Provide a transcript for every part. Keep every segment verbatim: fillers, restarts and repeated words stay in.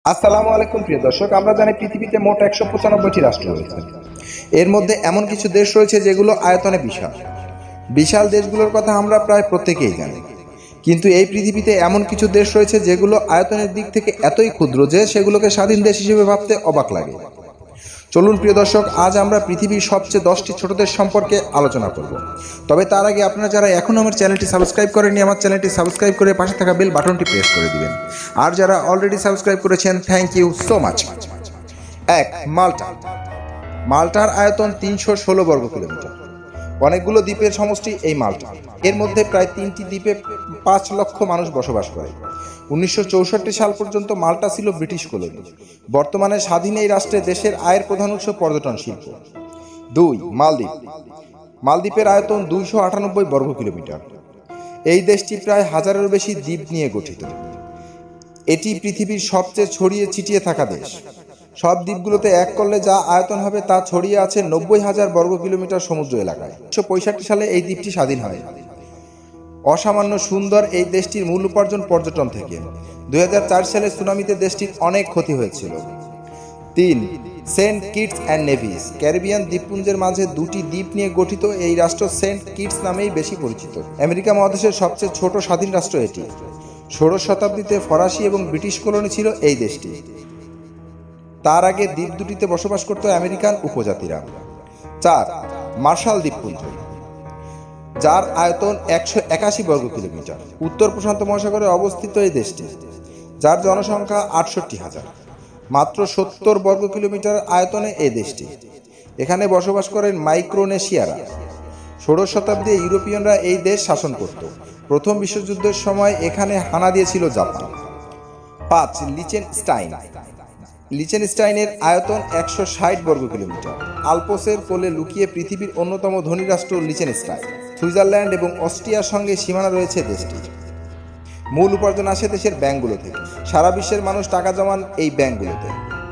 আসসালামু আলাইকুম প্রিয় দর্শক, আমরা জানি পৃথিবীতে মোট একশো পঁচানব্বইটি রাষ্ট্র রয়েছে। এর মধ্যে এমন কিছু দেশ রয়েছে যেগুলো আয়তনে বিশাল। বিশাল দেশগুলোর কথা আমরা প্রায় প্রত্যেকেই জানি, কিন্তু এই পৃথিবীতে এমন কিছু দেশ রয়েছে যেগুলো আয়তনের দিক থেকে এতই ক্ষুদ্র যে সেগুলোকে স্বাধীন দেশ হিসেবে ভাবতে অবাক লাগে। চলুন প্রিয় দর্শক, আজ আমরা পৃথিবীর সবচেয়ে দশটি ছোট দেশ সম্পর্কে আলোচনা করব। তবে তার আগে আপনারা যারা এখনও আমার চ্যানেলটি সাবস্ক্রাইব করেননি, আমার চ্যানেলটি সাবস্ক্রাইব করে পাশে থাকা বেল বাটনটি প্রেস করে দিবেন। আর যারা অলরেডি সাবস্ক্রাইব করেছেন, থ্যাংক ইউ সো মাচ। এক, মাল্টা। মাল্টার আয়তন তিনশো ষোলো বর্গ কিলোমিটার। অনেকগুলো দ্বীপের সমষ্টি এই মাল্টা। এর মধ্যে প্রায় তিনটি দ্বীপে পাঁচ লক্ষ মানুষ বসবাস করে। উনিশশো চৌষট্টি সাল পর্যন্ত মাল্টা ছিল ব্রিটিশ কলোনি। বর্তমানে স্বাধীন এই রাষ্ট্রে দেশের আয়ের প্রধান উৎস পর্যটন শিল্প। দুই, মালদ্বীপ। মালদ্বীপের আয়তন দুইশো আটানব্বই বর্গ কিলোমিটার। এই দেশটি প্রায় হাজারের বেশি দ্বীপ নিয়ে গঠিত। এটি পৃথিবীর সবচেয়ে ছড়িয়ে ছিটিয়ে থাকা দেশ। সব দ্বীপগুলোতে এক করলে যা আয়তন হবে তা ছড়িয়ে আছে নব্বই হাজার বর্গ কিলোমিটার সমুদ্র এলাকায়। উনিশশো পঁয়ষট্টি সালে এই দ্বীপটি স্বাধীন হয়। অসামান্য সুন্দর এই দেশটির মূল উপার্জন পর্যটন থেকে। দুই হাজার চার সালে সুনামিতে দেশটির অনেক ক্ষতি হয়েছিল। তিন, Saint Kitts and Nevis. Caribbean দ্বীপপুঞ্জের মাঝে দুটি দ্বীপ নিয়ে গঠিত এই রাষ্ট্র সেন্ট কিটস নামেই বেশি পরিচিত। আমেরিকা মহাদেশের সবচেয়ে ছোট স্বাধীন রাষ্ট্র এটি। ষোড়শ শতাব্দীতে ফরাসি এবং ব্রিটিশ কলোনি ছিল এই দেশটি। তার আগে দ্বীপ দুটিতে বসবাস করত আমেরিকান উপজাতিরা। চার, মার্শাল দ্বীপপুঞ্জ, যার আয়তন একশো একাশি বর্গ কিলোমিটার। উত্তর প্রশান্ত মহাসাগরে অবস্থিত এই দেশটি, যার জনসংখ্যা আটষট্টি হাজার। মাত্র সত্তর বর্গ কিলোমিটার আয়তনে এই দেশটি। এখানে বসবাস করেন মাইক্রোনেশিয়ারা। ষোড়শ শতাব্দীতে ইউরোপিয়ানরা এই দেশ শাসন করত। প্রথম বিশ্বযুদ্ধের সময় এখানে হানা দিয়েছিল জাপান। পাঁচ, লিচেনস্টাইন। লিচেনস্টাইনের আয়তন একশো ষাট বর্গ কিলোমিটার। আলপসের কোলে লুকিয়ে পৃথিবীর অন্যতম ধনী রাষ্ট্র লিচেনস্টাইন। সুইজারল্যান্ড এবং অস্ট্রিয়ার সঙ্গে সীমানা রয়েছে দেশটির। মূল উপার্জন আসে দেশের ব্যাংকগুলো থেকে। সারা বিশ্বের মানুষ টাকা জমান এই ব্যাংকগুলোতে,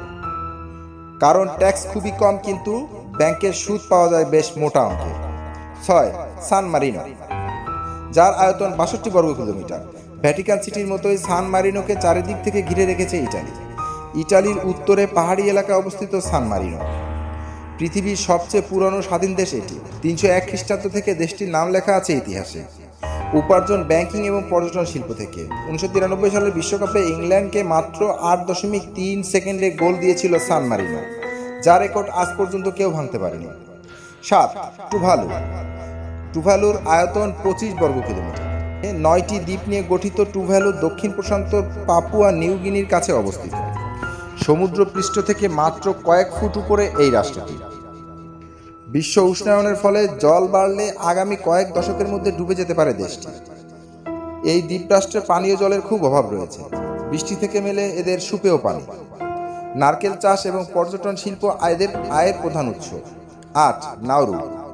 কারণ ট্যাক্স খুবই কম, কিন্তু ব্যাংকের সুদ পাওয়া যায় বেশ মোটা অঙ্কের। ছয়, সান মারিনো, যার আয়তন বাষট্টি বর্গ কিলোমিটার। ভ্যাটিকান সিটির মতোই সান মারিনোকে চারিদিক থেকে ঘিরে রেখেছে ইটালি। ইটালির উত্তরে পাহাড়ি এলাকায় অবস্থিত সান মারিনো। পৃথিবীর সবচেয়ে পুরনো স্বাধীন দেশ এটি। তিনশো এক খ্রিস্টাব্দ থেকে দেশটির নাম লেখা আছে ইতিহাসে। উপার্জন ব্যাংকিং এবং পর্যটন শিল্প থেকে। উনিশশো তিরানব্বই সালের বিশ্বকাপে ইংল্যান্ডকে মাত্র আট দশমিক তিন সেকেন্ডে গোল দিয়েছিল সান মারিনো, যা রেকর্ড আজ পর্যন্ত কেউ ভাঙতে পারেনি। সাত, টুভালু। টুভালুর আয়তন পঁচিশ বর্গ কিলোমিটার। নয়টি দ্বীপ নিয়ে গঠিত টুভালু দক্ষিণ প্রশান্ত পাপুয়া নিউ গিনির কাছে অবস্থিত। সমুদ্র পৃষ্ঠ থেকে মাত্র কয়েক ফুট উপরে এই রাষ্ট্রটি। বিশ্ব উষ্ণায়নের ফলে জল বাড়লে আগামী কয়েক দশকের মধ্যে ডুবে যেতে পারে দেশটি। এই দ্বীপরাষ্ট্রে পানীয় জলের খুব অভাব রয়েছে। বৃষ্টি থেকে মেলে এদের সুপেয় পানি। নারকেল চাষ এবং পর্যটন শিল্প এদের আয়ের প্রধান উৎস। আট, নাউরু।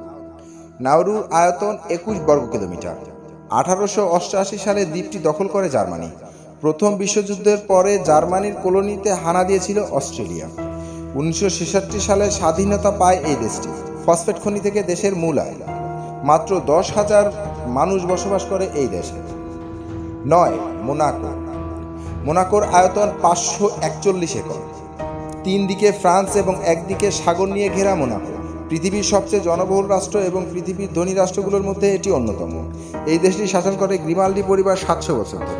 নাউরুর আয়তন একুশ বর্গ কিলোমিটার। আঠারোশো অষ্টআশি সালে দ্বীপটি দখল করে জার্মানি। প্রথম বিশ্বযুদ্ধের পরে জার্মানির কলোনিতে হানা দিয়েছিল অস্ট্রেলিয়া। উনিশশো ছেষট্টি সালে স্বাধীনতা পায় এই দেশটি। ফসফেট খনি থেকে দেশের মূল আয়। মাত্র দশ হাজার মানুষ বসবাস করে এই দেশে। নয়, মোনাকো। মোনাকোর আয়তন পাঁচশো একচল্লিশ একর। তিন দিকে ফ্রান্স এবং একদিকে সাগর নিয়ে ঘেরা মোনাকো পৃথিবীর সবচেয়ে জনবহুল রাষ্ট্র এবং পৃথিবীর ধনী রাষ্ট্রগুলোর মধ্যে এটি অন্যতম। এই দেশটি শাসন করে গ্রিমাল্ডি পরিবার সাতশো বছর ধরে।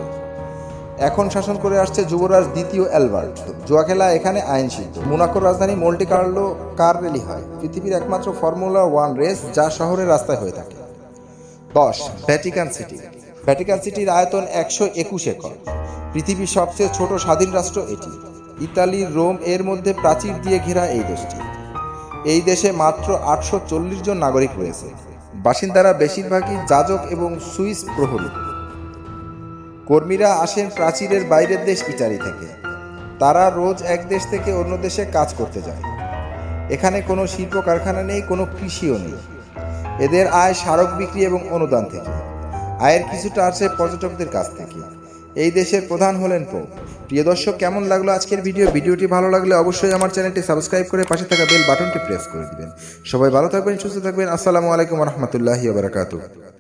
এখন শাসন করে আসছে যুবরাজ দ্বিতীয় অ্যালবার্ট। জুয়া খেলা এখানে আইনসিদ্ধ। মোনাকোর রাজধানী মন্টি কার্লো কার র্যালি হয়, পৃথিবীর একমাত্র ফর্মুলা ওয়ান রেস যা শহরের রাস্তায় হয়ে থাকে। দশ, ভ্যাটিকান সিটি। ভ্যাটিকান সিটির আয়তন একশো একুশ একর। পৃথিবীর সবচেয়ে ছোট স্বাধীন রাষ্ট্র এটি। ইতালির রোম এর মধ্যে প্রাচীর দিয়ে ঘেরা এই দেশটি। এই দেশে মাত্র আটশো চল্লিশ জন নাগরিক রয়েছে। বাসিন্দারা বেশিরভাগই যাজক এবং সুইস প্রহরী। কর্মীরা আসেন প্রাচীরের বাইরের দেশ ইটালি থেকে। তারা রোজ এক দেশ থেকে অন্য দেশে কাজ করতে যায়। এখানে কোনো শিল্প কারখানা নেই, কোনো কৃষিও নেই। এদের আয় স্মারক বিক্রি এবং অনুদান থেকে। আয়ের কিছুটা আসে পর্যটকদের কাছ থেকে। এই দেশের প্রধান হলেন পোপ। প্রিয় দর্শক, কেমন লাগলো আজকের ভিডিও? ভিডিওটি ভালো লাগলে অবশ্যই আমার চ্যানেলটি সাবস্ক্রাইব করে পাশে থাকা বেল বাটনটি প্রেস করে দিবেন। সবাই ভালো থাকবেন, সুস্থ থাকবেন। আসসালামু আলাইকুম ওয়া রাহমাতুল্লাহি ওয়া বারাকাতুহু।